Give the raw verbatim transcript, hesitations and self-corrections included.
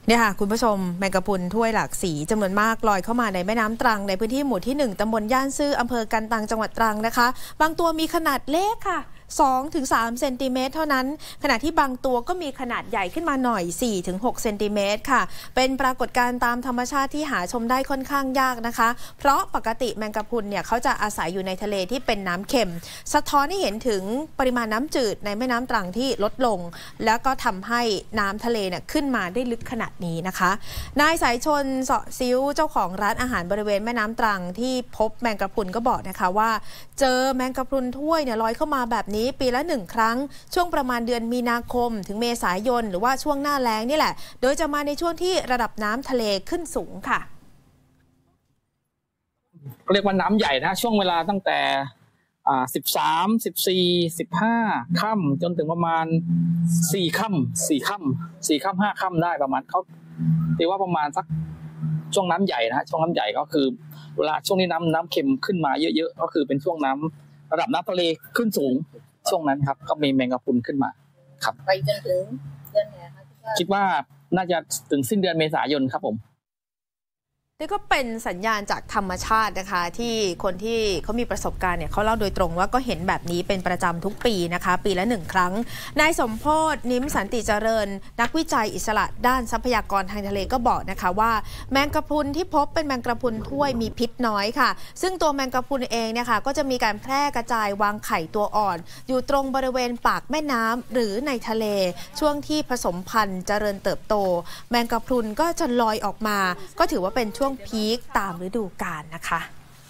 เนี่ยค่ะคุณผู้ชมแมงกะพรุนถ้วยหลากสีจำนวนมากลอยเข้ามาในแม่น้ำตรังในพื้นที่หมู่ที่หนึ่งตำบลย่านซื่ออำเภอกันตังจังหวัดตรังนะคะบางตัวมีขนาดเล็กค่ะ สองถึงสาม เซนติเมตรเท่านั้นขณะที่บางตัวก็มีขนาดใหญ่ขึ้นมาหน่อย สี่ถึงหก เซนติเมตรค่ะเป็นปรากฏการณ์ตามธรรมชาติที่หาชมได้ค่อนข้างยากนะคะเพราะปกติแมงกะพรุนเนี่ยเขาจะอาศัยอยู่ในทะเลที่เป็นน้ำเค็มสะท้อนให้เห็นถึงปริมาณน้ำจืดในแม่น้ำตรังที่ลดลงแล้วก็ทำให้น้ำทะเลเนี่ยขึ้นมาได้ลึกขนาดนี้นะคะนายสายชนเสาะซิ้วเจ้าของร้านอาหารบริเวณแม่น้ำตรังที่พบแมงกะพรุนก็บอกนะคะว่าเจอแมงกะพรุนถ้วยเนี่ยลอยเข้ามาแบบนี้ปีละหนึ่งครั้งช่วงประมาณเดือนมีนาคมถึงเมษายนหรือว่าช่วงหน้าแล้งนี่แหละโดยจะมาในช่วงที่ระดับน้ำทะเลขึ้นสูงค่ะเรียกว่าน้ำใหญ่นะช่วงเวลาตั้งแต่อ่าสิบสาม สิบสี่ สิบห้าค่ำจนถึงประมาณสี่ค่ำสี่ค่ำสี่ค่ำห้าค่ำได้ประมาณเขาตีว่าประมาณสักช่วงน้ำใหญ่นะช่วงน้ำใหญ่ก็คือเวลาช่วงนี้น้ำน้ำเค็มขึ้นมาเยอะๆก็คือเป็นช่วงน้ำระดับน้ำทะเลขึ้นสูงช่วงนั้นครับก็มีแมงกะพรุนขึ้นมาครับไปจนถึงเดือนไหนคะคิดว่าน่าจะถึงสิ้นเดือนเมษายนครับผมนี่ก็เป็นสัญญาณจากธรรมชาตินะคะที่คนที่เขามีประสบการณ์เนี่ยเขาเล่าโดยตรงว่าก็เห็นแบบนี้เป็นประจำทุกปีนะคะปีละหนึ่งครั้งนายสมโพธิ์นิ้มสันติเจริญนักวิจัยอิสระด้านทรัพยากรทางทะเลก็บอกนะคะว่าแมงกะพรุนที่พบเป็นแมงกะพรุนถ้วยมีพิษน้อยค่ะซึ่งตัวแมงกะพรุนเองเนี่ยค่ะก็จะมีการแพร่กระจายวางไข่ตัวอ่อนอยู่ตรงบริเวณปากแม่น้ำหรือในทะเลช่วงที่ผสมพันธุ์เจริญเติบโตแมงกะพรุนก็จะลอยออกมาก็ถือว่าเป็นช่วงพีคตามฤดูกาลนะคะ